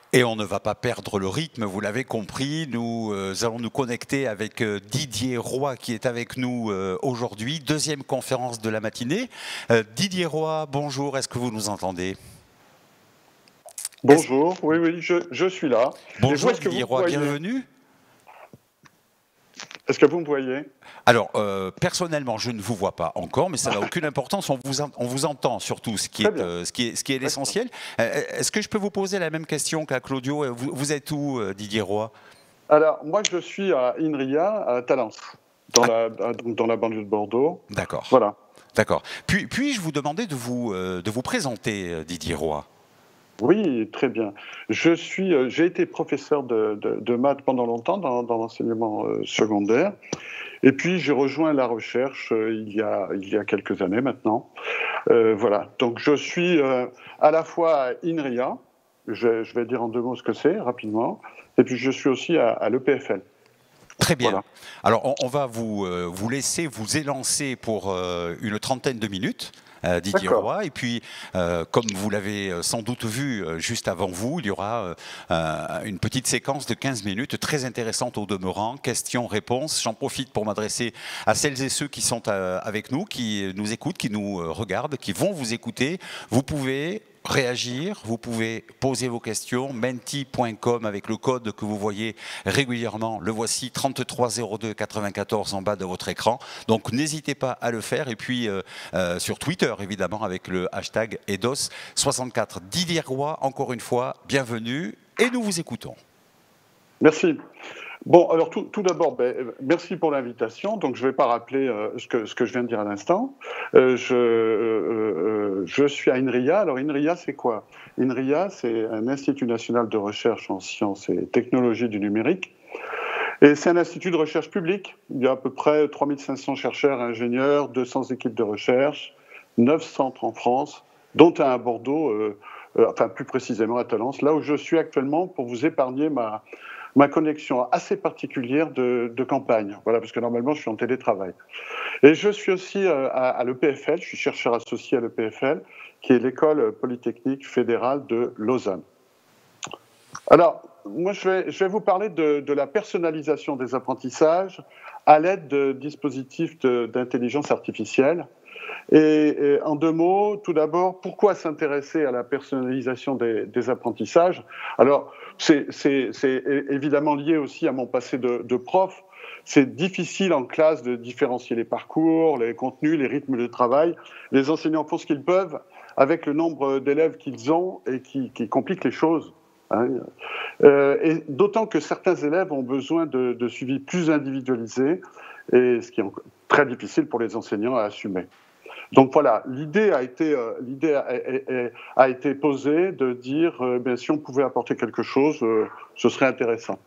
Et on ne va pas perdre le rythme, vous l'avez compris. Nous allons nous connecter avec Didier Roy qui est avec nous aujourd'hui. Deuxième conférence de la matinée. Didier Roy, bonjour, est-ce que vous nous entendez? Bonjour, oui, oui, je suis là. Et vous, Bonjour est-ce que vous Didier me Roy, voyez? bienvenue. Est-ce que vous me voyez? Alors, personnellement, je ne vous vois pas encore, mais ça n'a aucune importance. On vous entend surtout, Très bien, ce qui est d'accord. l'essentiel. Est-ce que je peux vous poser la même question qu'à Claudio? Vous êtes où, Didier Roy? Alors, moi, je suis à INRIA, à Talence, dans Ah, dans la banlieue de Bordeaux. d'accord, Voilà. d'accord. Puis-je vous demander de vous présenter, Didier Roy? Oui, très bien. J'ai été professeur de maths pendant longtemps dans l'enseignement secondaire. Et puis, j'ai rejoint la recherche il y a quelques années maintenant. Voilà. Donc, je suis à la fois à INRIA, je vais dire en deux mots ce que c'est rapidement, et puis je suis aussi à l'EPFL. Très bien. Voilà. Alors, on va vous laisser vous élancer pour une trentaine de minutes, Didier D'accord. Roy. Et puis, comme vous l'avez sans doute vu juste avant vous, il y aura une petite séquence de 15 minutes très intéressante au demeurant. Questions-réponses. J'en profite pour m'adresser à celles et ceux qui sont avec nous, qui nous écoutent, qui nous regardent, qui vont vous écouter. Vous pouvez réagir, vous pouvez poser vos questions, menti.com avec le code que vous voyez régulièrement, le voici 3302 94 en bas de votre écran, donc n'hésitez pas à le faire, et puis sur Twitter évidemment avec le hashtag EDOS64. Didier Roy, encore une fois, bienvenue et nous vous écoutons. Merci. Bon, alors tout d'abord, merci pour l'invitation. Donc, je ne vais pas rappeler ce que je viens de dire à l'instant. Je suis à INRIA. Alors, INRIA, c'est quoi? INRIA, c'est un Institut national de recherche en sciences et technologies du numérique. Et c'est un institut de recherche public. Il y a à peu près 3500 chercheurs et ingénieurs, 200 équipes de recherche, 9 centres en France, dont un à Bordeaux, enfin plus précisément à Talence, là où je suis actuellement pour vous épargner ma connexion assez particulière de campagne. Voilà, parce que normalement, je suis en télétravail. Et je suis aussi à l'EPFL, je suis chercheur associé à l'EPFL, qui est l'école polytechnique fédérale de Lausanne. Alors, moi, je vais vous parler de la personnalisation des apprentissages à l'aide de dispositifs d'intelligence artificielle. Et en deux mots, tout d'abord, pourquoi s'intéresser à la personnalisation des apprentissages? Alors, c'est évidemment lié aussi à mon passé de prof. C'est difficile en classe de différencier les parcours, les contenus, les rythmes de travail. Les enseignants font ce qu'ils peuvent avec le nombre d'élèves qu'ils ont et qui compliquent les choses. Hein. Et d'autant que certains élèves ont besoin de suivi plus individualisé, et ce qui est très difficile pour les enseignants à assumer. Donc voilà, l'idée a été posée de dire si on pouvait apporter quelque chose, ce serait intéressant.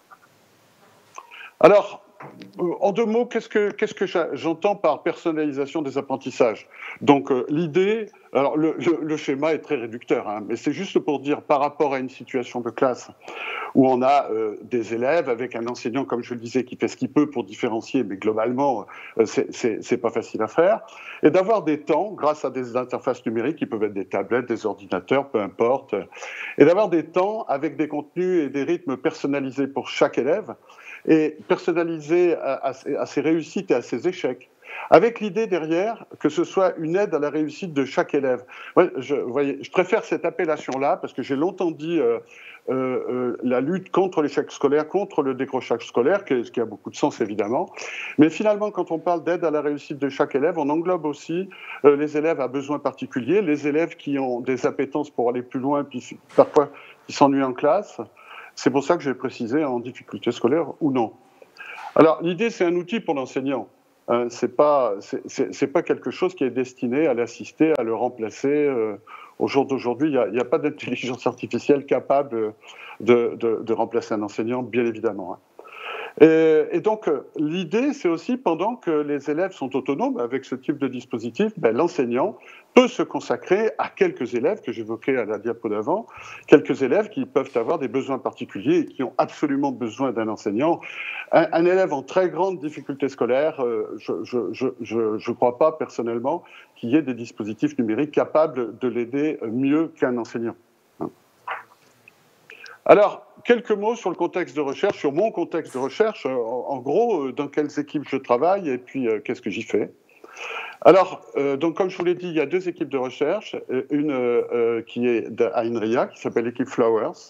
Alors, en deux mots, qu'est-ce que j'entends par personnalisation des apprentissages? Donc l'idée, alors le schéma est très réducteur, hein, mais c'est juste pour dire par rapport à une situation de classe où on a des élèves avec un enseignant, comme je le disais, qui fait ce qu'il peut pour différencier, mais globalement, c'est pas facile à faire, et d'avoir des temps, grâce à des interfaces numériques, qui peuvent être des tablettes, des ordinateurs, peu importe, et d'avoir des temps avec des contenus et des rythmes personnalisés pour chaque élève, et personnalisés à ses réussites et à ses échecs, avec l'idée derrière que ce soit une aide à la réussite de chaque élève. Ouais, je préfère cette appellation-là parce que j'ai longtemps dit la lutte contre l'échec scolaire, contre le décrochage scolaire, ce qui a beaucoup de sens évidemment. Mais finalement, quand on parle d'aide à la réussite de chaque élève, on englobe aussi les élèves à besoins particuliers, les élèves qui ont des appétences pour aller plus loin, puis parfois qui s'ennuient en classe. C'est pour ça que j'ai précisé en difficulté scolaire ou non. Alors l'idée, c'est un outil pour l'enseignant. C'est pas quelque chose qui est destiné à l'assister, à le remplacer. Au jour d'aujourd'hui, il n'y a pas d'intelligence artificielle capable de remplacer un enseignant, bien évidemment. Hein. Et donc, l'idée, c'est aussi, pendant que les élèves sont autonomes avec ce type de dispositif, l'enseignant peut se consacrer à quelques élèves que j'évoquais à la diapo d'avant, quelques élèves qui peuvent avoir des besoins particuliers et qui ont absolument besoin d'un enseignant. Un élève en très grande difficulté scolaire, je crois pas personnellement qu'il y ait des dispositifs numériques capables de l'aider mieux qu'un enseignant. Alors, quelques mots sur le contexte de recherche, sur mon contexte de recherche, en gros, dans quelles équipes je travaille et puis qu'est-ce que j'y fais. Alors, donc, comme je vous l'ai dit, il y a 2 équipes de recherche, une qui est à INRIA, qui s'appelle l'équipe Flowers,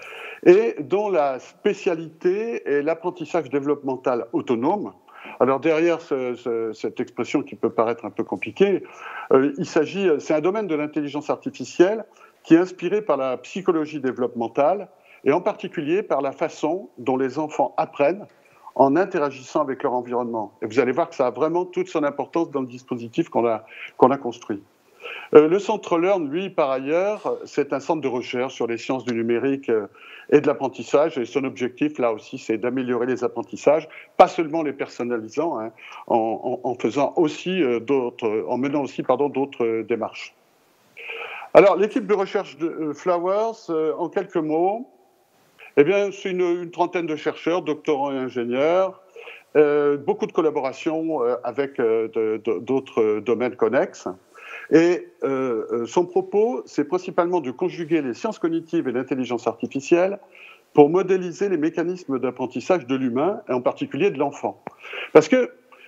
et dont la spécialité est l'apprentissage développemental autonome. Alors derrière cette expression qui peut paraître un peu compliquée, c'est un domaine de l'intelligence artificielle qui est inspiré par la psychologie développementale et en particulier par la façon dont les enfants apprennent en interagissant avec leur environnement. Et vous allez voir que ça a vraiment toute son importance dans le dispositif qu'on a construit. Le Centre Learn, lui, par ailleurs, c'est un centre de recherche sur les sciences du numérique et de l'apprentissage. Et son objectif, là aussi, c'est d'améliorer les apprentissages, pas seulement les personnalisant, hein, en faisant aussi en menant aussi, d'autres démarches. Alors, l'équipe de recherche de Flowers, en quelques mots, eh bien, c'est une trentaine de chercheurs, doctorants et ingénieurs, beaucoup de collaborations avec d'autres domaines connexes. Et son propos, c'est principalement de conjuguer les sciences cognitives et l'intelligence artificielle pour modéliser les mécanismes d'apprentissage de l'humain, et en particulier de l'enfant. Parce que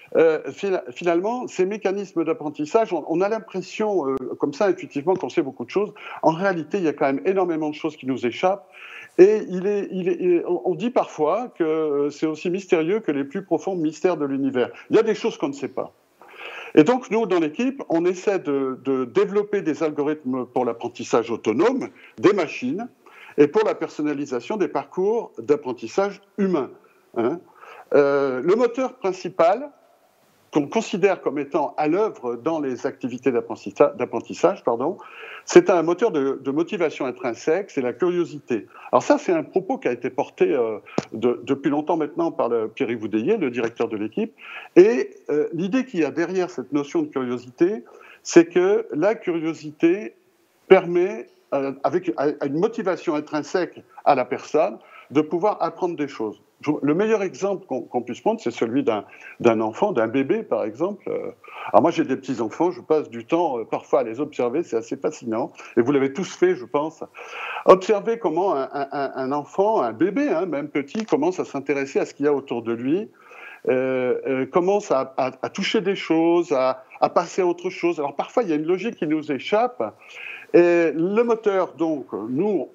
finalement, ces mécanismes d'apprentissage, on a l'impression, comme ça, intuitivement, qu'on sait beaucoup de choses. En réalité, il y a quand même énormément de choses qui nous échappent. Et on dit parfois que c'est aussi mystérieux que les plus profonds mystères de l'univers. Il y a des choses qu'on ne sait pas. Et donc, nous, dans l'équipe, on essaie de développer des algorithmes pour l'apprentissage autonome, des machines, et pour la personnalisation des parcours d'apprentissage humain. Hein. Le moteur principal qu'on considère comme étant à l'œuvre dans les activités d'apprentissage, c'est un moteur de motivation intrinsèque, c'est la curiosité. Alors ça, c'est un propos qui a été porté depuis longtemps maintenant par Pierre-Yves Oudéier, le directeur de l'équipe. Et l'idée qu'il y a derrière cette notion de curiosité, c'est que la curiosité permet, avec une motivation intrinsèque à la personne, de pouvoir apprendre des choses. Le meilleur exemple qu'on puisse prendre, c'est celui d'un enfant, d'un bébé, par exemple. Alors moi, j'ai des petits-enfants, je passe du temps parfois à les observer, c'est assez fascinant. Et vous l'avez tous fait, je pense. Observer comment un enfant, un bébé, hein, même petit, commence à s'intéresser à ce qu'il y a autour de lui, commence à toucher des choses, à passer à autre chose. Alors parfois, il y a une logique qui nous échappe. Et le moteur, donc, nous,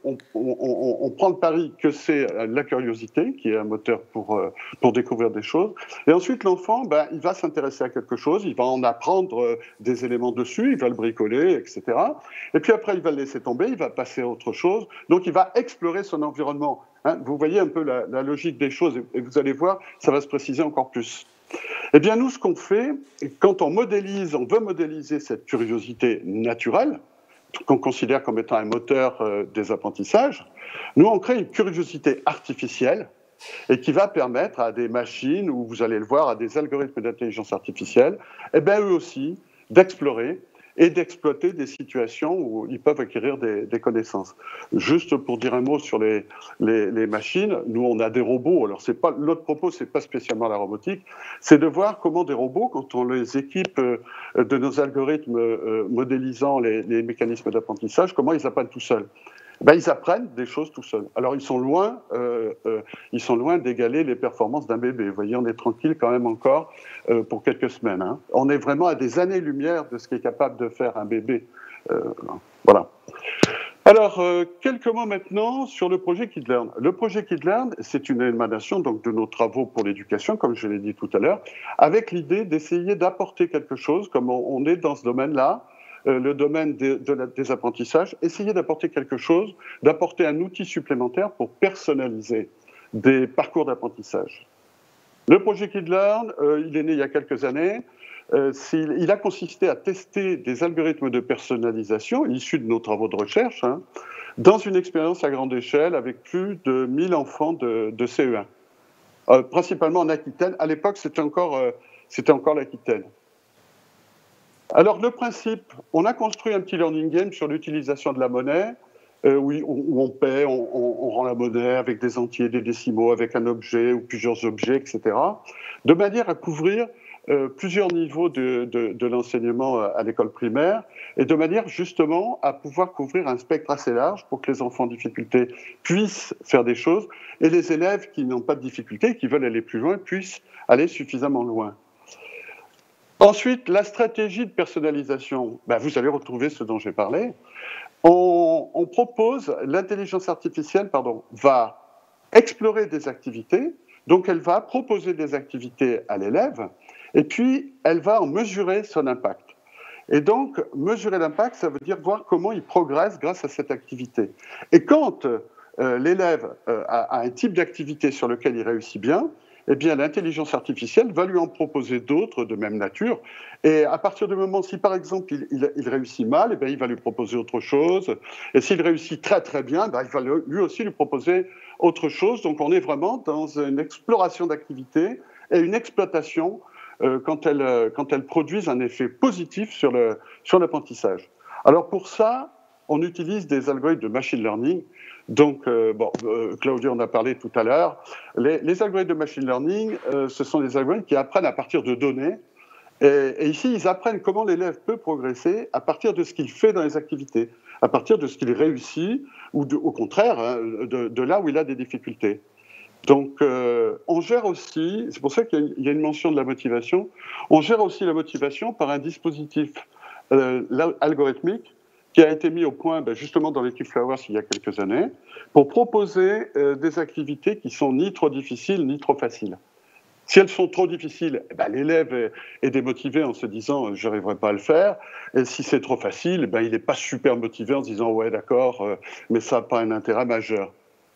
on prend le pari que c'est la curiosité, qui est un moteur pour découvrir des choses. Et ensuite, l'enfant, il va s'intéresser à quelque chose, il va en apprendre des éléments dessus, il va le bricoler, etc. Et puis après, il va le laisser tomber, il va passer à autre chose. Donc, il va explorer son environnement. Hein, vous voyez un peu la logique des choses, et vous allez voir, ça va se préciser encore plus. Eh bien, nous, ce qu'on fait, quand on veut modéliser cette curiosité naturelle, qu'on considère comme étant un moteur des apprentissages, nous, on crée une curiosité artificielle et qui va permettre à des machines, ou vous allez le voir, à des algorithmes d'intelligence artificielle, eh bien, eux aussi, d'explorer et d'exploiter des situations où ils peuvent acquérir des connaissances. Juste pour dire un mot sur les machines, nous, on a des robots. Alors, notre propos, c'est pas spécialement la robotique, c'est de voir comment des robots, quand on les équipe de nos algorithmes modélisant les mécanismes d'apprentissage, comment ils apprennent tout seuls. Ils apprennent des choses tout seuls. Alors, ils sont loin d'égaler les performances d'un bébé. Vous voyez, on est tranquille quand même encore pour quelques semaines. Hein. On est vraiment à des années-lumière de ce qu'est capable de faire un bébé. Voilà. Alors, quelques mots maintenant sur le projet KidLearn. Le projet KidLearn, c'est une émanation donc, de nos travaux pour l'éducation, comme je l'ai dit tout à l'heure, avec l'idée d'essayer d'apporter quelque chose, comme on est dans ce domaine-là, le domaine des apprentissages, essayer d'apporter quelque chose, d'apporter un outil supplémentaire pour personnaliser des parcours d'apprentissage. Le projet KidLearn, il est né il y a quelques années. Il a consisté à tester des algorithmes de personnalisation issus de nos travaux de recherche, hein, dans une expérience à grande échelle avec plus de 1000 enfants de CE1, principalement en Aquitaine. À l'époque, c'était encore l'Aquitaine. Alors, le principe, on a construit un petit learning game sur l'utilisation de la monnaie, où on paie, on rend la monnaie avec des entiers, des décimaux, avec un objet ou plusieurs objets, etc., de manière à couvrir plusieurs niveaux de l'enseignement à l'école primaire, et de manière justement à pouvoir couvrir un spectre assez large pour que les enfants en difficulté puissent faire des choses, et les élèves qui n'ont pas de difficulté, qui veulent aller plus loin, puissent aller suffisamment loin. Ensuite, la stratégie de personnalisation, vous allez retrouver ce dont j'ai parlé. On propose, l'intelligence artificielle, va explorer des activités, donc elle va proposer des activités à l'élève, et puis elle va en mesurer son impact. Et donc, mesurer l'impact, ça veut dire voir comment il progresse grâce à cette activité. Et quand l'élève a un type d'activité sur lequel il réussit bien, eh bien, l'intelligence artificielle va lui en proposer d'autres de même nature. Et à partir du moment, si par exemple il réussit mal, eh bien, il va lui proposer autre chose. Et s'il réussit très très bien, il va lui aussi lui proposer autre chose. Donc on est vraiment dans une exploration d'activités et une exploitation quand elles produisent un effet positif sur l'apprentissage. Alors pour ça, on utilise des algorithmes de machine learning. Donc, Claudio en a parlé tout à l'heure. Les algorithmes de machine learning, ce sont des algorithmes qui apprennent à partir de données. Et ici, ils apprennent comment l'élève peut progresser à partir de ce qu'il fait dans les activités, à partir de ce qu'il réussit, ou au contraire, de là où il a des difficultés. Donc, on gère aussi, c'est pour ça qu'il y a une mention de la motivation, on gère aussi la motivation par un dispositif algorithmique qui a été mis au point justement dans l'équipe Flowers il y a quelques années, pour proposer des activités qui sont ni trop difficiles ni trop faciles. Si elles sont trop difficiles, l'élève est démotivé en se disant « je n'arriverai pas à le faire ». Et si c'est trop facile, il n'est pas super motivé en se disant « ouais, d'accord, mais ça n'a pas un intérêt majeur ».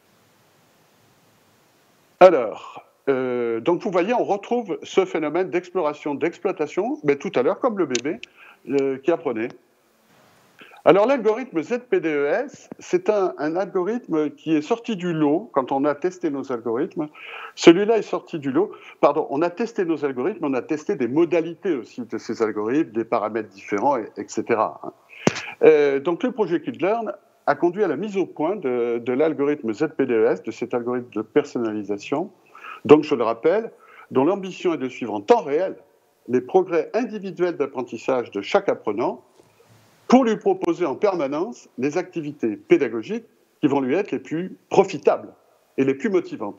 Alors, donc vous voyez, on retrouve ce phénomène d'exploration, d'exploitation, mais tout à l'heure, comme le bébé qui apprenait. Alors l'algorithme ZPDES, c'est un algorithme qui est sorti du lot quand on a testé nos algorithmes. Celui-là est sorti du lot. Pardon, on a testé nos algorithmes, on a testé des modalités aussi de ces algorithmes, des paramètres différents, etc. Donc le projet Kid-Learn a conduit à la mise au point de l'algorithme ZPDES, de cet algorithme de personnalisation. Donc je le rappelle, dont l'ambition est de suivre en temps réel les progrès individuels d'apprentissage de chaque apprenant, pour lui proposer en permanence les activités pédagogiques qui vont lui être les plus profitables et les plus motivantes.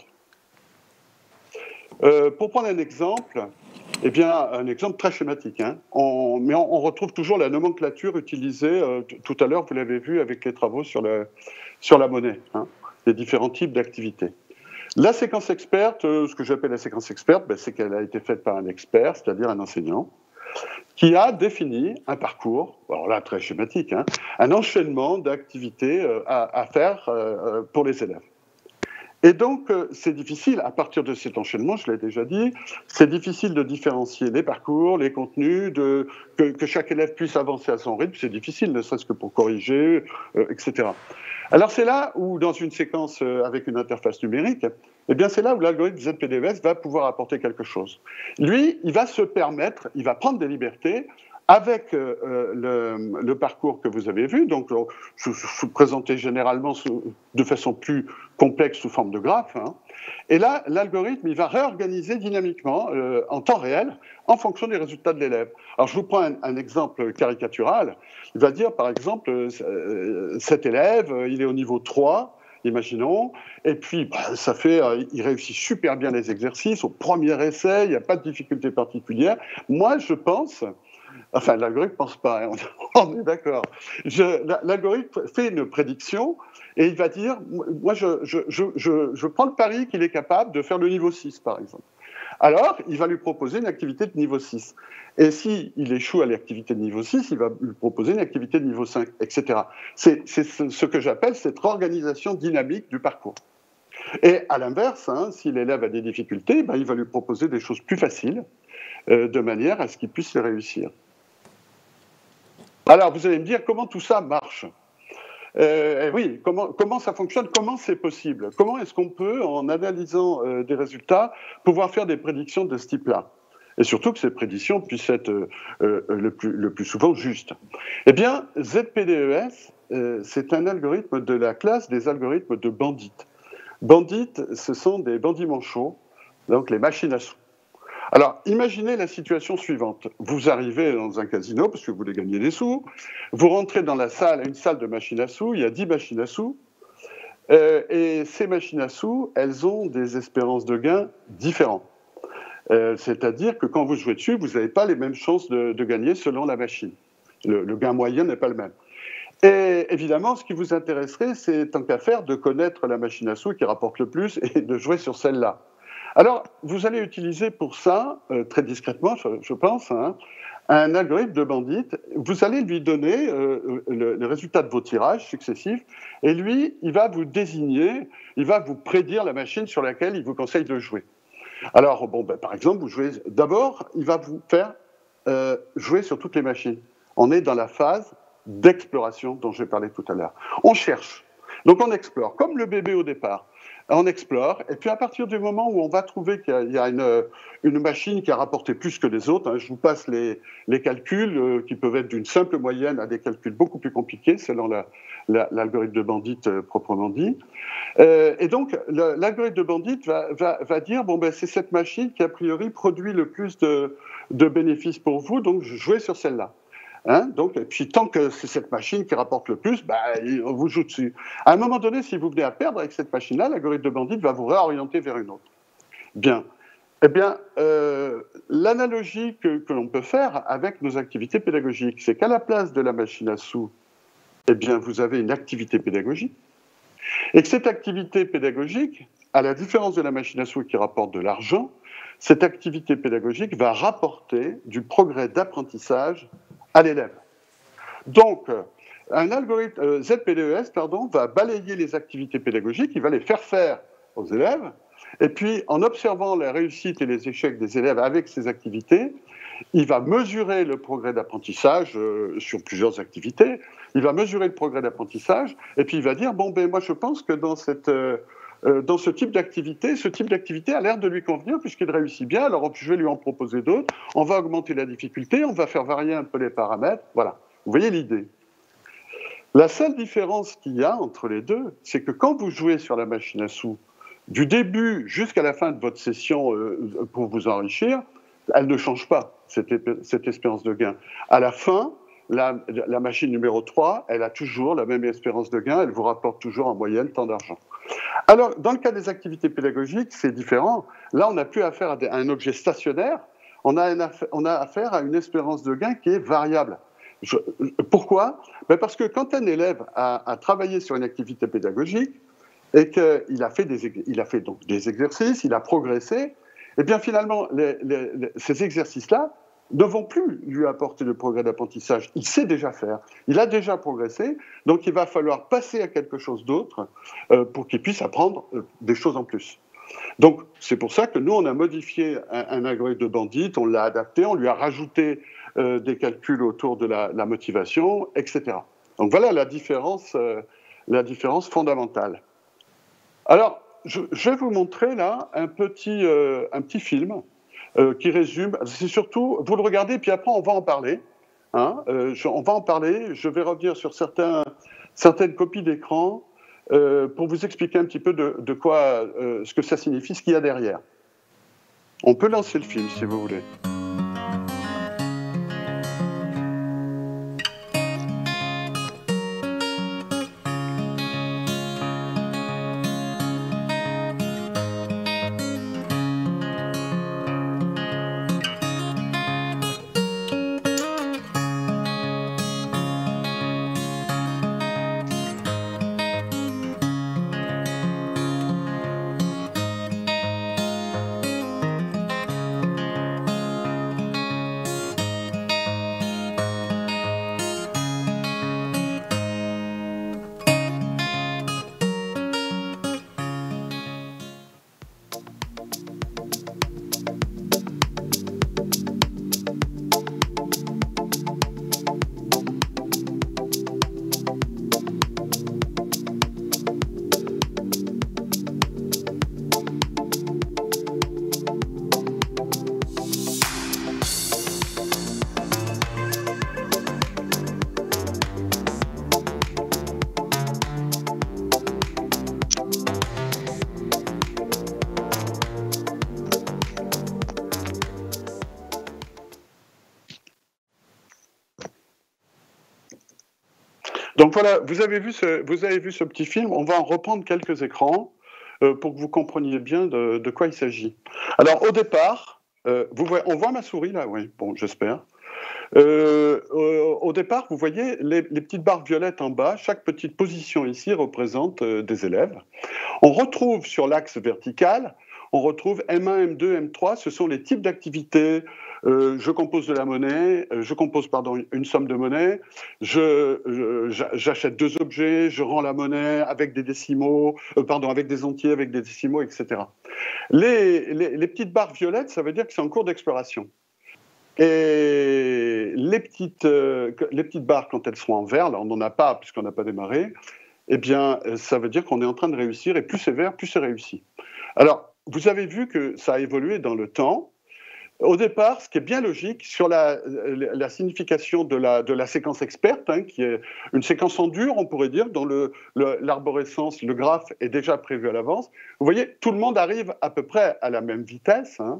Pour prendre un exemple, un exemple très schématique, mais on retrouve toujours la nomenclature utilisée, tout à l'heure vous l'avez vu avec les travaux sur la monnaie, les différents types d'activités. La séquence experte, ce que j'appelle la séquence experte, c'est qu'elle a été faite par un expert, c'est-à-dire un enseignant, qui a défini un parcours, alors là très schématique, un enchaînement d'activités à faire pour les élèves. Et donc c'est difficile, à partir de cet enchaînement, je l'ai déjà dit, c'est difficile de différencier les parcours, les contenus, que chaque élève puisse avancer à son rythme, c'est difficile, ne serait-ce que pour corriger, etc. Alors c'est là où, dans une séquence avec une interface numérique, c'est là où l'algorithme ZPDES va pouvoir apporter quelque chose. Lui, il va se permettre, il va prendre des libertés avec le parcours que vous avez vu. Donc, je vous présentais généralement de façon plus complexe sous forme de graphe. Et là, l'algorithme, il va réorganiser dynamiquement, en temps réel, en fonction des résultats de l'élève. Alors, je vous prends un exemple caricatural. Il va dire, par exemple, cet élève, il est au niveau 3, imaginons, et puis il réussit super bien les exercices, au premier essai, il n'y a pas de difficulté particulière. Moi, je pense... Enfin, l'algorithme ne pense pas, on est d'accord. L'algorithme fait une prédiction et il va dire, moi je prends le pari qu'il est capable de faire le niveau 6, par exemple. Alors, il va lui proposer une activité de niveau 6. Et s'il échoue à l'activité de niveau 6, il va lui proposer une activité de niveau 5, etc. C'est ce que j'appelle cette organisation dynamique du parcours. Et à l'inverse, si l'élève a des difficultés, il va lui proposer des choses plus faciles, de manière à ce qu'il puisse les réussir. Alors, vous allez me dire comment tout ça marche. Oui, comment ça fonctionne, comment c'est possible, comment est-ce qu'on peut, en analysant des résultats, pouvoir faire des prédictions de ce type-là, et surtout que ces prédictions puissent être le plus souvent justes. Eh bien, ZPDES, c'est un algorithme de la classe des algorithmes de Bandit. Bandit, ce sont des bandits manchots, donc les machines à sous. Alors, imaginez la situation suivante. Vous arrivez dans un casino parce que vous voulez gagner des sous. Vous rentrez dans la salle, une salle de machines à sous. Il y a 10 machines à sous. Et ces machines à sous, elles ont des espérances de gain différentes. C'est-à-dire que quand vous jouez dessus, vous n'avez pas les mêmes chances de gagner selon la machine. Le gain moyen n'est pas le même. Et évidemment, ce qui vous intéresserait, c'est tant qu'à faire de connaître la machine à sous qui rapporte le plus et de jouer sur celle-là. Alors, vous allez utiliser pour ça, très discrètement, je pense, hein, un algorithme de Bandit. Vous allez lui donner le résultat de vos tirages successifs, et lui, il va vous désigner, il va vous prédire la machine sur laquelle il vous conseille de jouer. Alors, bon, ben, par exemple, vous jouez. D'abord, il va vous faire jouer sur toutes les machines. On est dans la phase d'exploration dont j'ai parlé tout à l'heure. On cherche. Donc, on explore, comme le bébé au départ. On explore, et puis à partir du moment où on va trouver qu'il y a une machine qui a rapporté plus que les autres, hein, je vous passe les calculs qui peuvent être d'une simple moyenne à des calculs beaucoup plus compliqués selon l'algorithme de Bandit proprement dit. Et donc l'algorithme de Bandit va dire bon ben c'est cette machine qui a priori produit le plus de bénéfices pour vous, donc jouez sur celle-là. Hein, donc, et puis tant que c'est cette machine qui rapporte le plus, bah, on vous joue dessus. À un moment donné, si vous venez à perdre avec cette machine-là, l'algorithme de Bandit va vous réorienter vers une autre. Bien. Eh bien, l'analogie que l'on peut faire avec nos activités pédagogiques, c'est qu'à la place de la machine à sous, eh bien, vous avez une activité pédagogique, et que cette activité pédagogique, à la différence de la machine à sous qui rapporte de l'argent, cette activité pédagogique va rapporter du progrès d'apprentissage à l'élève. Donc, un algorithme ZPDES va balayer les activités pédagogiques, il va les faire aux élèves, et puis en observant la réussite et les échecs des élèves avec ces activités, il va mesurer le progrès d'apprentissage sur plusieurs activités, il va mesurer le progrès d'apprentissage, et puis il va dire, bon, ben moi je pense que dans ce type d'activité a l'air de lui convenir puisqu'il réussit bien, alors je vais lui en proposer d'autres, on va augmenter la difficulté, on va faire varier un peu les paramètres, voilà. Vous voyez l'idée. La seule différence qu'il y a entre les deux, c'est que quand vous jouez sur la machine à sous, du début jusqu'à la fin de votre session pour vous enrichir, elle ne change pas, cette espérance de gain. À la fin, la machine numéro 3, elle a toujours la même espérance de gain, elle vous rapporte toujours en moyenne tant d'argent. Alors, dans le cas des activités pédagogiques, c'est différent. Là, on n'a plus affaire à un objet stationnaire, on a affaire à une espérance de gain qui est variable. Pourquoi ? Ben parce que quand un élève a travaillé sur une activité pédagogique et qu'il a fait donc des exercices, il a progressé, et bien finalement, ces exercices-là ne vont plus lui apporter le progrès d'apprentissage. Il sait déjà faire, il a déjà progressé, donc il va falloir passer à quelque chose d'autre pour qu'il puisse apprendre des choses en plus. Donc c'est pour ça que nous, on a modifié un algorithme de Bandit, on l'a adapté, on lui a rajouté des calculs autour de la motivation, etc. Donc voilà la différence fondamentale. Alors, je vais vous montrer là un petit film qui résume. C'est surtout, vous le regardez, puis après on va en parler. Hein, on va en parler. Je vais revenir sur certaines copies d'écran pour vous expliquer un petit peu de quoi, ce que ça signifie, ce qu'il y a derrière. On peut lancer le film si vous voulez. Donc voilà, vous avez vu ce petit film, on va en reprendre quelques écrans pour que vous compreniez bien de quoi il s'agit. Alors au départ, on voit ma souris là, oui, bon, j'espère. Au départ, vous voyez les petites barres violettes en bas, chaque petite position ici représente des élèves. On retrouve sur l'axe vertical, on retrouve M1, M2, M3, ce sont les types d'activités. Je compose de la monnaie, une somme de monnaie, j'achète 2 objets, je rends la monnaie avec des décimaux, avec des entiers, avec des décimaux, etc. Les petites barres violettes, ça veut dire que c'est en cours d'exploration. Et les petites barres, quand elles seront en vert, là on n'en a pas puisqu'on n'a pas démarré, eh bien ça veut dire qu'on est en train de réussir, et plus c'est vert, plus c'est réussi. Alors, vous avez vu que ça a évolué dans le temps. Au départ, ce qui est bien logique, sur la signification de la séquence experte, hein, qui est une séquence en dur, on pourrait dire, dont l'arborescence, le graphe est déjà prévu à l'avance. Vous voyez, tout le monde arrive à peu près à la même vitesse, hein,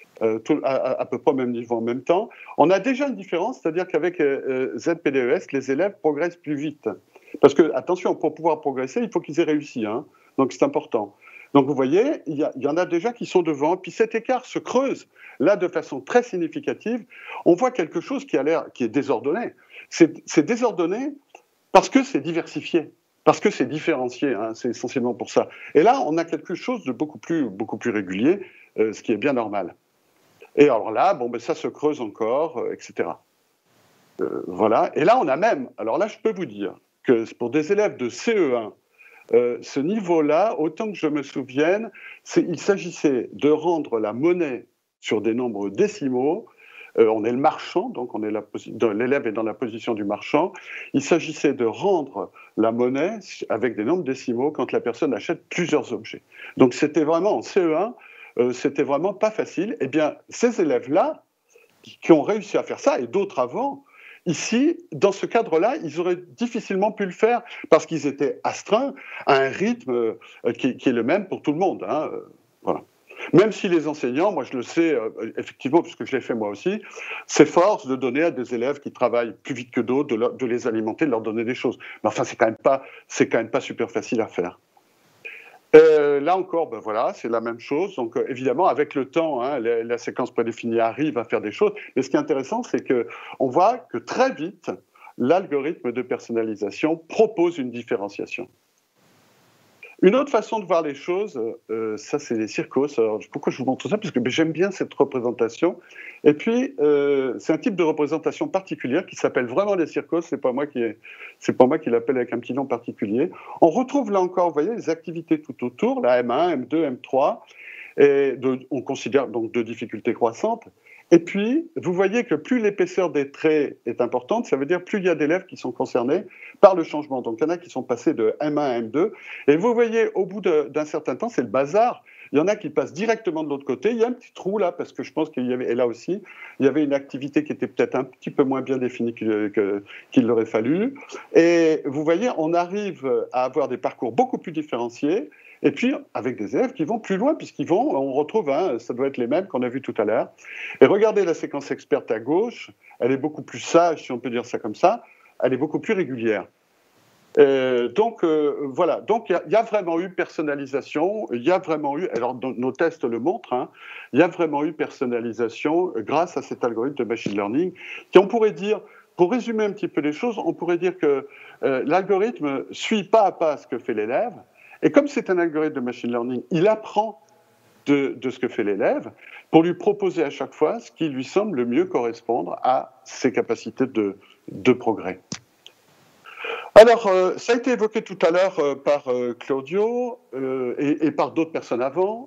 à peu près au même niveau en même temps. On a déjà une différence, c'est-à-dire qu'avec ZPDES, les élèves progressent plus vite. Parce que, attention, pour pouvoir progresser, il faut qu'ils aient réussi, hein, donc c'est important. Donc vous voyez, il y en a déjà qui sont devant, puis cet écart se creuse là de façon très significative. On voit quelque chose qui est désordonné. C'est désordonné parce que c'est diversifié, parce que c'est différencié, hein, c'est essentiellement pour ça. Et là, on a quelque chose de beaucoup plus régulier, ce qui est bien normal. Et alors là, bon, ben ça se creuse encore, etc. Voilà. Et là, on a même, alors là, je peux vous dire que pour des élèves de CE1, ce niveau-là, autant que je me souvienne, il s'agissait de rendre la monnaie sur des nombres décimaux. On est le marchand, donc l'élève est dans la position du marchand. Il s'agissait de rendre la monnaie avec des nombres décimaux quand la personne achète plusieurs objets. Donc c'était vraiment en CE1, c'était vraiment pas facile. Eh bien, ces élèves-là, qui ont réussi à faire ça, et d'autres avant, ici, dans ce cadre-là, ils auraient difficilement pu le faire parce qu'ils étaient astreints à un rythme qui est le même pour tout le monde. Hein, voilà. Même si les enseignants, moi je le sais effectivement, puisque je l'ai fait moi aussi, s'efforcent de donner à des élèves qui travaillent plus vite que d'autres, de les alimenter, de leur donner des choses. Mais enfin, c'est quand même pas super facile à faire. Là encore, ben voilà, c'est la même chose. Donc évidemment, avec le temps, hein, la séquence prédéfinie arrive à faire des choses. Mais ce qui est intéressant, c'est qu'on voit que très vite, l'algorithme de personnalisation propose une différenciation. Une autre façon de voir les choses, ça c'est les circos. Alors, pourquoi je vous montre ça? Parce que j'aime bien cette représentation. Et puis, c'est un type de représentation particulière qui s'appelle vraiment les circos. C'est pas moi qui l'appelle avec un petit nom particulier. On retrouve là encore, vous voyez, les activités tout autour, la M1, M2, M3. Et on considère donc de difficultés croissantes. Et puis, vous voyez que plus l'épaisseur des traits est importante, ça veut dire plus il y a d'élèves qui sont concernés par le changement. Donc, il y en a qui sont passés de M1 à M2. Et vous voyez, au bout d'un certain temps, c'est le bazar. Il y en a qui passent directement de l'autre côté. Il y a un petit trou là, parce que je pense qu'il y avait, et là aussi, il y avait une activité qui était peut-être un petit peu moins bien définie qu'il aurait fallu. Et vous voyez, on arrive à avoir des parcours beaucoup plus différenciés. Et puis, avec des élèves qui vont plus loin, on retrouve, hein, ça doit être les mêmes qu'on a vus tout à l'heure. Et regardez la séquence experte à gauche, elle est beaucoup plus sage, si on peut dire ça comme ça, elle est beaucoup plus régulière. Donc, voilà, donc il y a vraiment eu personnalisation, il y a vraiment eu, alors nos tests le montrent, hein, il y a vraiment eu personnalisation grâce à cet algorithme de machine learning, qui on pourrait dire, pour résumer un petit peu les choses, on pourrait dire que l'algorithme suit pas à pas ce que fait l'élève. Et comme c'est un algorithme de machine learning, il apprend de ce que fait l'élève pour lui proposer à chaque fois ce qui lui semble le mieux correspondre à ses capacités de progrès. Alors, ça a été évoqué tout à l'heure par Claudio et par d'autres personnes avant.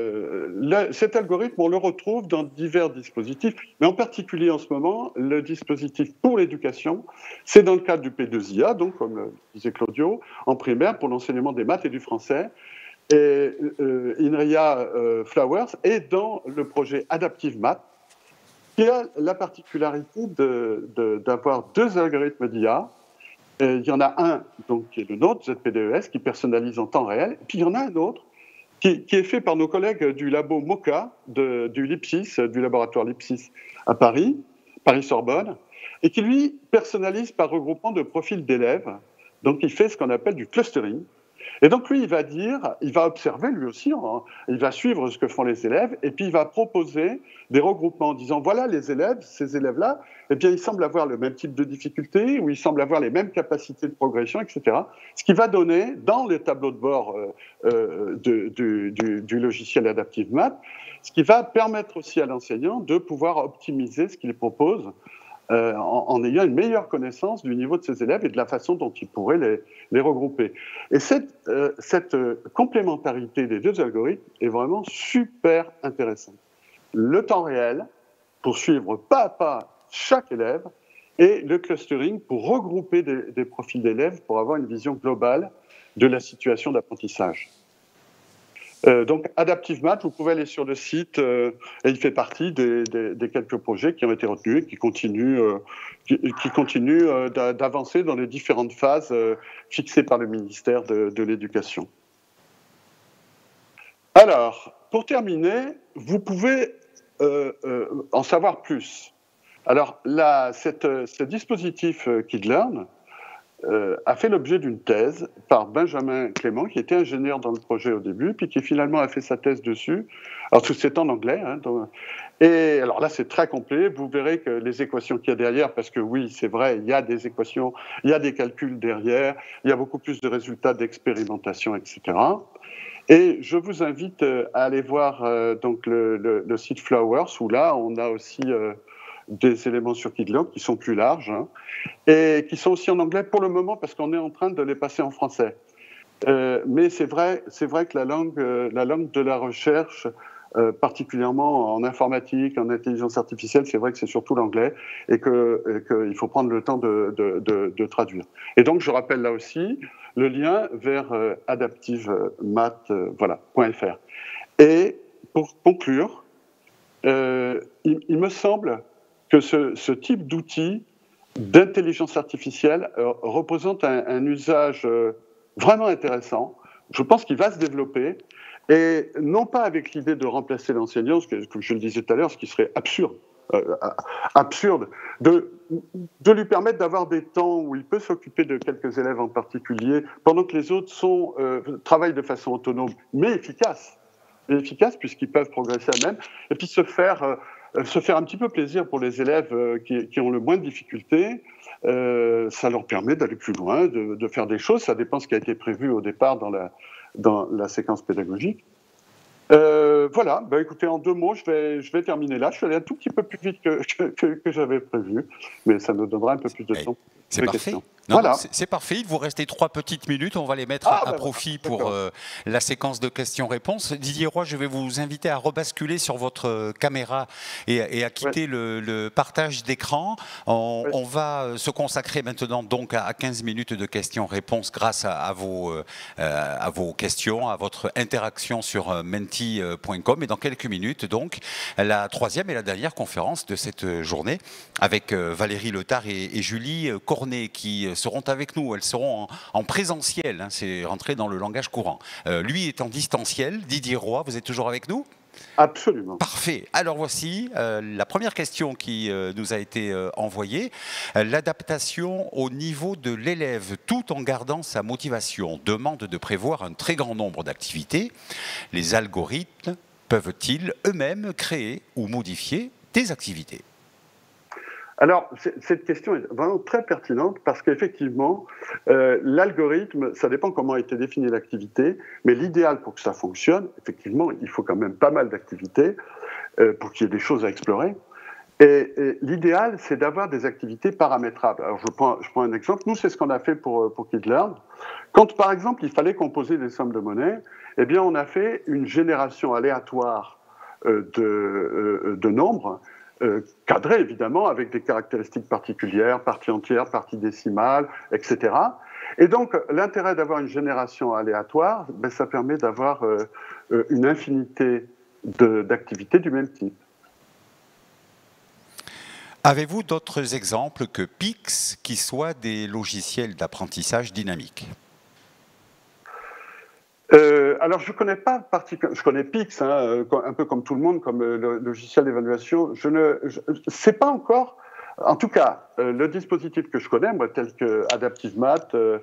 Cet algorithme, on le retrouve dans divers dispositifs, mais en particulier en ce moment, le dispositif pour l'éducation, c'est dans le cadre du P2IA, donc comme disait Claudio, en primaire pour l'enseignement des maths et du français. Et Inria Flowers est dans le projet Adaptive Math, qui a la particularité d'avoir 2 algorithmes d'IA. Il y en a un donc, qui est le nôtre, ZPDES, qui personnalise en temps réel. Puis il y en a un autre qui est fait par nos collègues du labo MOCA, du LIPSIS, du laboratoire LIPSIS à Paris Sorbonne, et qui lui personnalise par regroupement de profils d'élèves. Donc il fait ce qu'on appelle du clustering. Et donc lui, il va observer lui aussi, hein, il va suivre ce que font les élèves, et puis il va proposer des regroupements en disant, voilà les élèves, ces élèves-là, eh bien ils semblent avoir le même type de difficulté, ou ils semblent avoir les mêmes capacités de progression, etc. Ce qui va donner, dans les tableaux de bord du logiciel Adaptive Math, ce qui va permettre aussi à l'enseignant de pouvoir optimiser ce qu'il propose, en ayant une meilleure connaissance du niveau de ses élèves et de la façon dont il pourrait les regrouper. Et cette complémentarité des deux algorithmes est vraiment super intéressante. Le temps réel, pour suivre pas à pas chaque élève, et le clustering pour regrouper des profils d'élèves pour avoir une vision globale de la situation d'apprentissage. Donc, Adaptive Math, vous pouvez aller sur le site, et il fait partie des quelques projets qui ont été retenus et qui continuent d'avancer dans les différentes phases fixées par le ministère de l'Éducation. Alors, pour terminer, vous pouvez en savoir plus. Alors, ce dispositif KidLearn a fait l'objet d'une thèse par Benjamin Clément, qui était ingénieur dans le projet au début, puis qui finalement a fait sa thèse dessus. Alors tout c'est en anglais, hein, et alors là c'est très complet. Vous verrez que les équations qu'il y a derrière, parce que oui, c'est vrai, il y a des équations, il y a des calculs derrière, il y a beaucoup plus de résultats d'expérimentation, etc. Et je vous invite à aller voir donc le site Flowers, où là on a aussi des éléments sur KidLearn qui sont plus larges, hein, et qui sont aussi en anglais pour le moment parce qu'on est en train de les passer en français. Mais c'est vrai que la langue de la recherche, particulièrement en informatique, en intelligence artificielle, c'est vrai que c'est surtout l'anglais et qu'il faut prendre le temps de traduire. Et donc, je rappelle là aussi le lien vers adaptivemath.fr. Et pour conclure, il me semble que ce type d'outil d'intelligence artificielle représente un usage vraiment intéressant. Je pense qu'il va se développer, et non pas avec l'idée de remplacer l'enseignant, comme je le disais tout à l'heure, ce qui serait absurde, de lui permettre d'avoir des temps où il peut s'occuper de quelques élèves en particulier, pendant que les autres travaillent de façon autonome, mais efficace puisqu'ils peuvent progresser à même, et puis se faire un petit peu plaisir pour les élèves qui ont le moins de difficultés. Ça leur permet d'aller plus loin, de faire des choses. Ça dépend de ce qui a été prévu au départ dans la séquence pédagogique. Voilà, bah, écoutez, en 2 mots, je vais terminer là. Je suis allé un tout petit peu plus vite que j'avais prévu, mais ça nous donnera un peu plus de temps. C'est parfait. Voilà. C'est parfait. Il vous restait 3 petites minutes. On va les mettre à profit pour la séquence de questions-réponses. Didier Roy, je vais vous inviter à rebasculer sur votre caméra et à quitter le partage d'écran. On va se consacrer maintenant donc à 15 minutes de questions-réponses grâce à vos questions, à votre interaction sur menti.com. Et dans quelques minutes, donc, la 3e et la dernière conférence de cette journée avec Valérie Letard et Julie Cornet qui seront avec nous. Elles seront en présentiel, hein, c'est rentré dans le langage courant. Lui est en distanciel. Didier Roy, vous êtes toujours avec nous ? Absolument. Parfait. Alors voici la première question qui nous a été envoyée. L'adaptation au niveau de l'élève tout en gardant sa motivation demande de prévoir un très grand nombre d'activités. Les algorithmes peuvent-ils eux-mêmes créer ou modifier des activités ? Alors, cette question est vraiment très pertinente parce qu'effectivement, l'algorithme, ça dépend comment a été définie l'activité, mais l'idéal pour que ça fonctionne, effectivement, il faut quand même pas mal d'activités pour qu'il y ait des choses à explorer. Et l'idéal, c'est d'avoir des activités paramétrables. Alors, je prends un exemple. Nous, c'est ce qu'on a fait pour KidLearn. Quand, par exemple, il fallait composer des sommes de monnaie, eh bien, on a fait une génération aléatoire de nombres, cadré évidemment avec des caractéristiques particulières, partie entière, partie décimale, etc. Et donc l'intérêt d'avoir une génération aléatoire, ben, ça permet d'avoir une infinité d'activités du même type. Avez-vous d'autres exemples que Pix qui soient des logiciels d'apprentissage dynamique ? Alors, je connais pas particulièrement. Je connais Pix, hein, un peu comme tout le monde, comme le logiciel d'évaluation. C'est pas encore. En tout cas, le dispositif que je connais, moi, tel que Adaptive Math,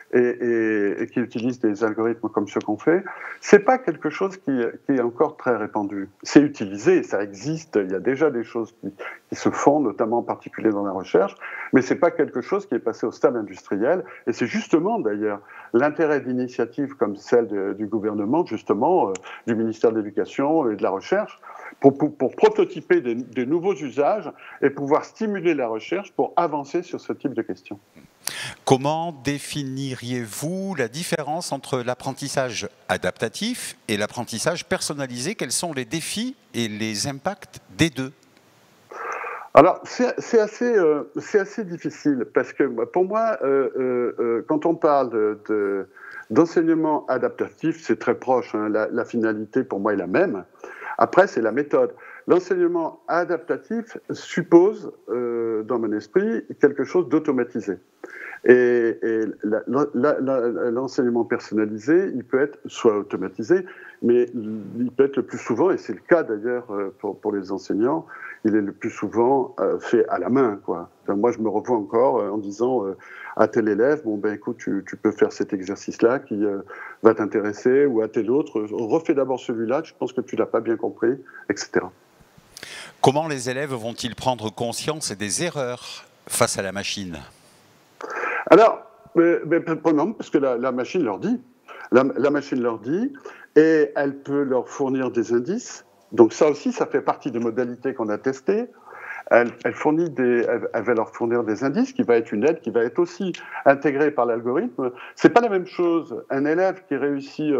et qui utilisent des algorithmes comme ceux qu'on fait, c'est pas quelque chose qui est encore très répandu. C'est utilisé, ça existe, il y a déjà des choses qui se font, notamment en particulier dans la recherche, mais c'est pas quelque chose qui est passé au stade industriel, et c'est justement d'ailleurs l'intérêt d'initiatives comme celle du gouvernement, justement, du ministère de l'Éducation et de la Recherche, pour prototyper des nouveaux usages et pouvoir stimuler la recherche pour avancer sur ce type de questions. Comment définiriez-vous la différence entre l'apprentissage adaptatif et l'apprentissage personnalisé? Quels sont les défis et les impacts des deux? Alors, c'est assez difficile, parce que pour moi, quand on parle d'enseignement adaptatif, c'est très proche, hein, la finalité pour moi est la même. Après, c'est la méthode. L'enseignement adaptatif suppose, dans mon esprit, quelque chose d'automatisé. Et l'enseignement personnalisé, il peut être soit automatisé, mais il peut être le plus souvent, et c'est le cas d'ailleurs pour les enseignants, il est le plus souvent fait à la main, quoi. Enfin, moi, je me revois encore en disant à tel élève, bon ben écoute, tu peux faire cet exercice-là qui va t'intéresser, ou à tel autre, refais d'abord celui-là, je pense que tu l'as pas bien compris, etc. Comment les élèves vont-ils prendre conscience des erreurs face à la machine? Alors, non, parce que la machine leur dit. La machine leur dit, et elle peut leur fournir des indices. Donc ça aussi, ça fait partie des modalités qu'on a testées. Elle va leur fournir des indices, qui va être une aide, qui va être aussi intégrée par l'algorithme. C'est pas la même chose un élève qui réussit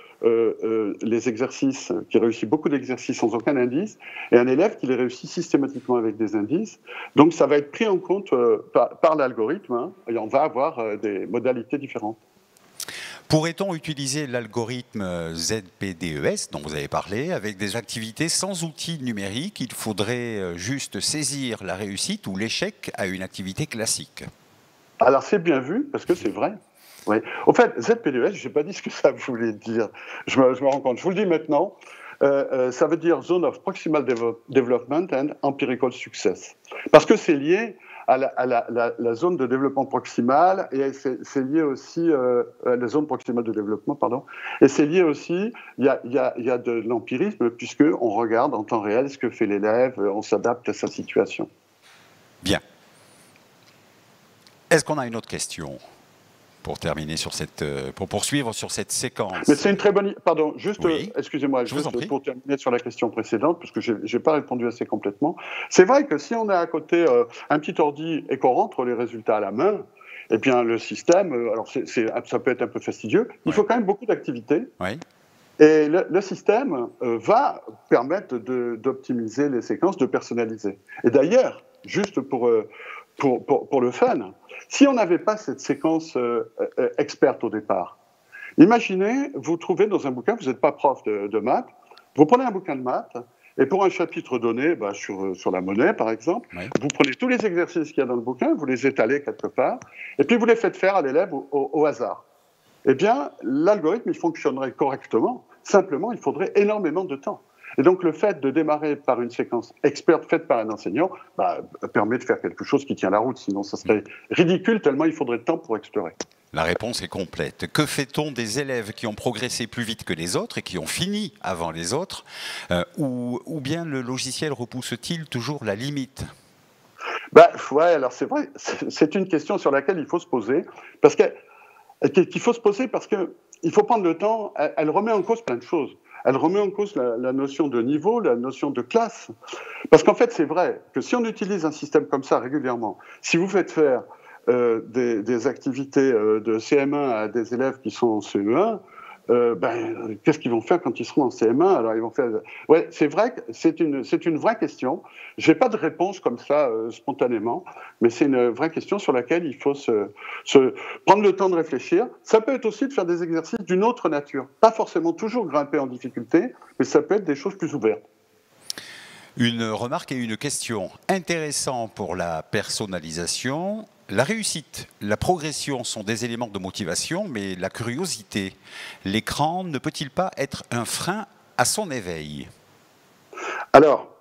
les exercices, qui réussit beaucoup d'exercices sans aucun indice, et un élève qui les réussit systématiquement avec des indices. Donc ça va être pris en compte par l'algorithme, hein, et on va avoir des modalités différentes. Pourrait-on utiliser l'algorithme ZPDES dont vous avez parlé avec des activités sans outils numériques? Il faudrait juste saisir la réussite ou l'échec à une activité classique. Alors c'est bien vu, parce que c'est vrai. Oui. Au fait, ZPDES, je n'ai pas dit ce que ça voulait dire. Je me rends compte. Je vous le dis maintenant. Ça veut dire Zone of Proximal Development and Empirical Success. Parce que c'est lié à la zone de développement proximal, et c'est lié aussi à la zone proximale de développement, pardon. Et c'est lié aussi, il y a de l'empirisme, puisqu'on regarde en temps réel ce que fait l'élève, on s'adapte à sa situation. Bien. Est-ce qu'on a une autre question pour terminer sur pour poursuivre sur cette séquence? Mais c'est une très bonne... Pardon, juste, oui. Excusez-moi, juste pour terminer sur la question précédente, parce que je n'ai pas répondu assez complètement. C'est vrai que si on a à côté un petit ordi et qu'on rentre les résultats à la main, eh bien le système, alors ça peut être un peu fastidieux, il faut quand même beaucoup d'activités. Oui. Et le système va permettre d'optimiser les séquences, de personnaliser. Et d'ailleurs, juste pour le fun, si on n'avait pas cette séquence experte au départ, imaginez, vous trouvez dans un bouquin, vous n'êtes pas prof de maths, vous prenez un bouquin de maths, et pour un chapitre donné, sur la monnaie par exemple, vous prenez tous les exercices qu'il y a dans le bouquin, vous les étalez quelque part, et puis vous les faites faire à l'élève au hasard. Eh bien, l'algorithme, il fonctionnerait correctement, simplement, il faudrait énormément de temps. Et donc, le fait de démarrer par une séquence experte faite par un enseignant permet de faire quelque chose qui tient la route. Sinon, ça serait ridicule tellement il faudrait de temps pour explorer. La réponse est complète. Que fait-on des élèves qui ont progressé plus vite que les autres et qui ont fini avant les autres, ou bien le logiciel repousse-t-il toujours la limite? Ouais, alors c'est vrai, c'est une question sur laquelle il faut se poser, qu'il faut prendre le temps. Elle remet en cause plein de choses. Elle remet en cause la notion de niveau, la notion de classe. Parce qu'en fait, c'est vrai que si on utilise un système comme ça régulièrement, si vous faites faire des activités de CM1 à des élèves qui sont en CE1, qu'est-ce qu'ils vont faire quand ils seront en CM1? Alors ils vont faire... Ouais, c'est vrai que c'est une vraie question. J'ai pas de réponse comme ça spontanément, mais c'est une vraie question sur laquelle il faut se prendre le temps de réfléchir. Ça peut être aussi de faire des exercices d'une autre nature, pas forcément toujours grimper en difficulté, mais ça peut être des choses plus ouvertes. Une remarque et une question. Intéressant pour la personnalisation. La réussite, la progression sont des éléments de motivation, mais la curiosité, l'écran ne peut-il pas être un frein à son éveil? Alors,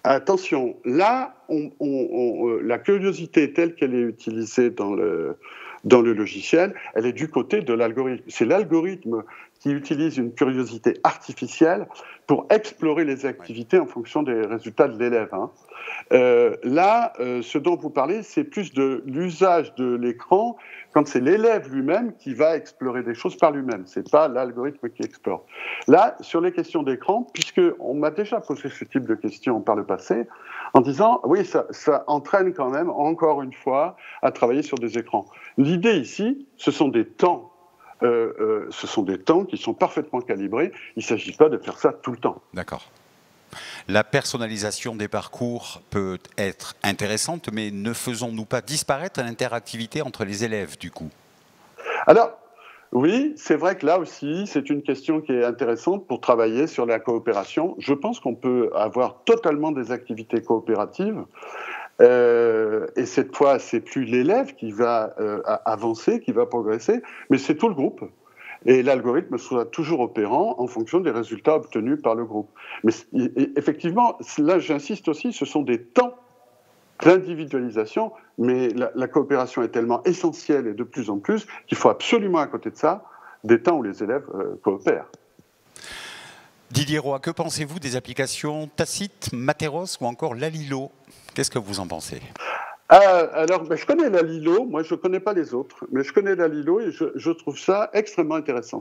attention, là, la curiosité telle qu'elle est utilisée dans le logiciel, elle est du côté de l'algorithme. C'est l'algorithme qui utilise une curiosité artificielle pour explorer les activités en fonction des résultats de l'élève. Là, ce dont vous parlez, c'est plus de l'usage de l'écran quand c'est l'élève lui-même qui va explorer des choses par lui-même. Ce n'est pas l'algorithme qui explore. Là, sur les questions d'écran, puisqu'on m'a déjà posé ce type de questions par le passé, en disant, oui, ça entraîne quand même, encore une fois, à travailler sur des écrans. L'idée ici, ce sont des temps. Ce sont des temps qui sont parfaitement calibrés. Il ne s'agit pas de faire ça tout le temps. D'accord. La personnalisation des parcours peut être intéressante, mais ne faisons-nous pas disparaître l'interactivité entre les élèves, du coup? Alors, oui, c'est vrai que là aussi, c'est une question qui est intéressante pour travailler sur la coopération. Je pense qu'on peut avoir totalement des activités coopératives. Et cette fois, c'est plus l'élève qui va avancer, qui va progresser, mais c'est tout le groupe. Et l'algorithme sera toujours opérant en fonction des résultats obtenus par le groupe. Mais effectivement, là j'insiste aussi, ce sont des temps d'individualisation, mais la coopération est tellement essentielle et de plus en plus qu'il faut absolument à côté de ça des temps où les élèves coopèrent. Didier Roy, que pensez-vous des applications Tacite, Materos ou encore Lalilo? Qu'est-ce que vous en pensez? Alors, je connais Lalilo, moi je ne connais pas les autres, mais je connais Lalilo et je trouve ça extrêmement intéressant.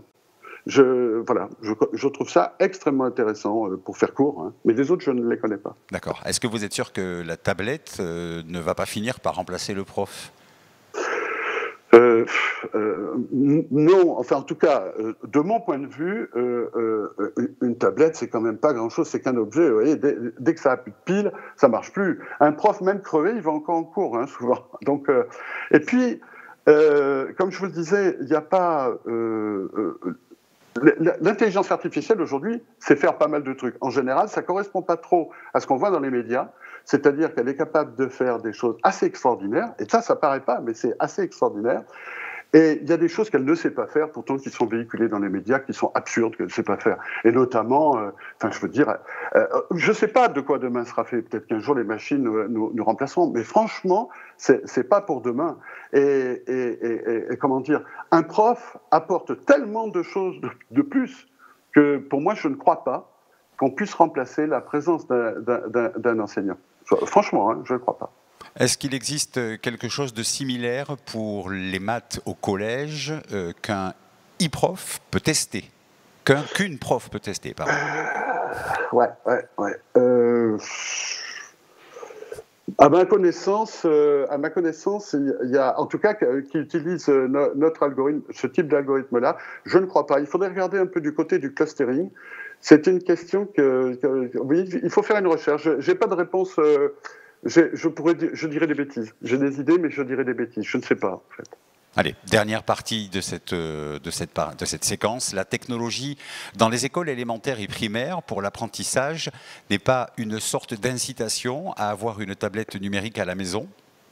Je trouve ça extrêmement intéressant pour faire court, mais les autres je ne les connais pas. D'accord. Est-ce que vous êtes sûr que la tablette ne va pas finir par remplacer le prof? Non, enfin en tout cas, de mon point de vue, une tablette c'est quand même pas grand-chose, c'est qu'un objet. Vous voyez, dès que ça a plus de pile, ça marche plus. Un prof même crevé, il va encore en cours, souvent. Donc, et puis, comme je vous le disais, il n'y a pas l'intelligence artificielle aujourd'hui, c'est faire pas mal de trucs. En général, ça correspond pas trop à ce qu'on voit dans les médias. C'est-à-dire qu'elle est capable de faire des choses assez extraordinaires, et ça paraît pas, mais c'est assez extraordinaire. Et il y a des choses qu'elle ne sait pas faire, pourtant qui sont véhiculées dans les médias, qui sont absurdes qu'elle ne sait pas faire. Et notamment, je ne sais pas de quoi demain sera fait. Peut-être qu'un jour les machines nous remplaceront, mais franchement, c'est pas pour demain. Et comment dire, un prof apporte tellement de choses de plus que pour moi, je ne crois pas qu'on puisse remplacer la présence d'un enseignant. Franchement, je ne crois pas. Est-ce qu'il existe quelque chose de similaire pour les maths au collège qu'un e-prof peut tester? Qu'une prof peut tester, pardon. Ouais. À ma connaissance, il y a, en tout cas, qui utilise notre algorithme, ce type d'algorithme-là, je ne crois pas. Il faudrait regarder un peu du côté du clustering. C'est une question oui, il faut faire une recherche. J'ai pas de réponse. Je dirais des bêtises. J'ai des idées, mais je dirais des bêtises. Je ne sais pas, en fait. Allez, dernière partie de cette séquence. La technologie dans les écoles élémentaires et primaires pour l'apprentissage n'est pas une sorte d'incitation à avoir une tablette numérique à la maison?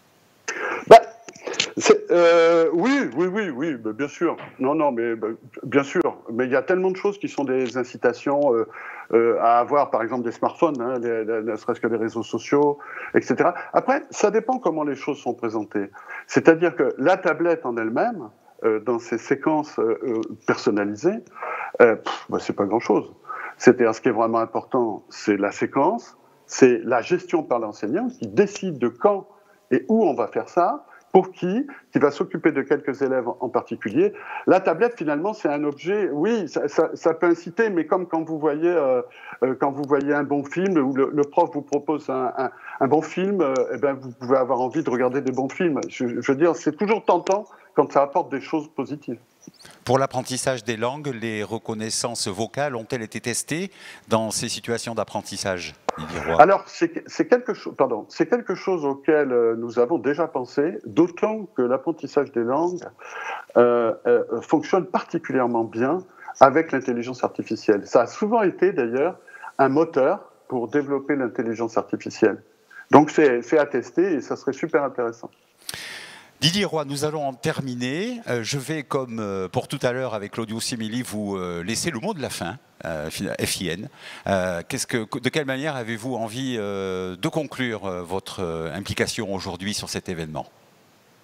Oui, bien sûr. Non, mais bien sûr. Mais il y a tellement de choses qui sont des incitations à avoir, par exemple, des smartphones, ne serait-ce que les réseaux sociaux, etc. Après, ça dépend comment les choses sont présentées. C'est-à-dire que la tablette en elle-même, dans ses séquences personnalisées, c'est pas grand-chose. C'est-à-dire, ce qui est vraiment important, c'est la séquence, c'est la gestion par l'enseignant qui décide de quand et où on va faire ça. Pour qui va s'occuper de quelques élèves en particulier. La tablette, finalement, c'est un objet, oui, ça peut inciter, mais comme quand vous voyez un bon film, où le prof vous propose un bon film, vous pouvez avoir envie de regarder des bons films. Je veux dire, c'est toujours tentant quand ça apporte des choses positives. Pour l'apprentissage des langues, les reconnaissances vocales ont-elles été testées dans ces situations d'apprentissage? Alors, c'est quelque chose auquel nous avons déjà pensé, d'autant que l'apprentissage des langues fonctionne particulièrement bien avec l'intelligence artificielle. Ça a souvent été d'ailleurs un moteur pour développer l'intelligence artificielle. Donc c'est à tester et ça serait super intéressant. Didier Roy, nous allons en terminer. Je vais, comme pour tout à l'heure avec l'audio simili, vous laisser le mot de la fin, FIN. De quelle manière avez-vous envie de conclure votre implication aujourd'hui sur cet événement?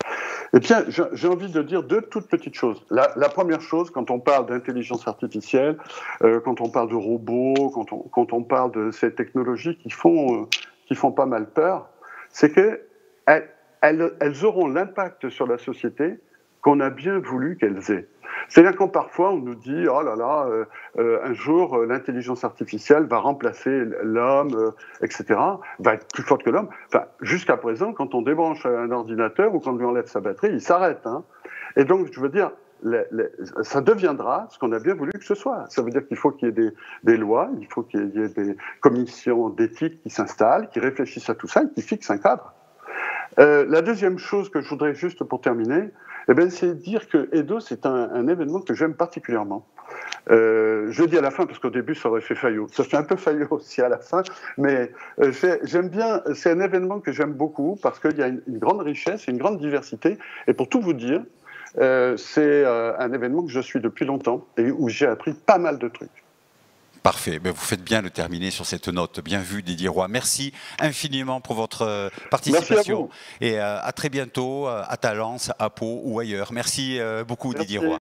Eh bien, j'ai envie de dire deux toutes petites choses. La première chose, quand on parle d'intelligence artificielle, quand on parle de robots, quand on parle de ces technologies qui font pas mal peur, c'est que elles auront l'impact sur la société qu'on a bien voulu qu'elles aient. C'est-à-dire quand parfois on nous dit oh là là, un jour l'intelligence artificielle va remplacer l'homme, etc., va être plus forte que l'homme. Enfin, jusqu'à présent, quand on débranche un ordinateur ou quand on lui enlève sa batterie, il s'arrête. Hein. Et donc, je veux dire, ça deviendra ce qu'on a bien voulu que ce soit. Ça veut dire qu'il faut qu'il y ait des lois, il faut qu'il y ait des commissions d'éthique qui s'installent, qui réfléchissent à tout ça et qui fixent un cadre. La deuxième chose que je voudrais juste pour terminer, eh ben, c'est dire que Edo, c'est un événement que j'aime particulièrement. Je le dis à la fin parce qu'au début, ça aurait fait faillot. Ça fait un peu faillot aussi à la fin, mais j'aime bien. C'est un événement que j'aime beaucoup parce qu'il y a une grande richesse, une grande diversité. Et pour tout vous dire, c'est un événement que je suis depuis longtemps et où j'ai appris pas mal de trucs. Parfait, vous faites bien de terminer sur cette note. Bien vu, Didier Roy. Merci infiniment pour votre participation. Merci à vous. Et à très bientôt à Talence, à Pau ou ailleurs. Merci beaucoup, Merci. Didier Roy.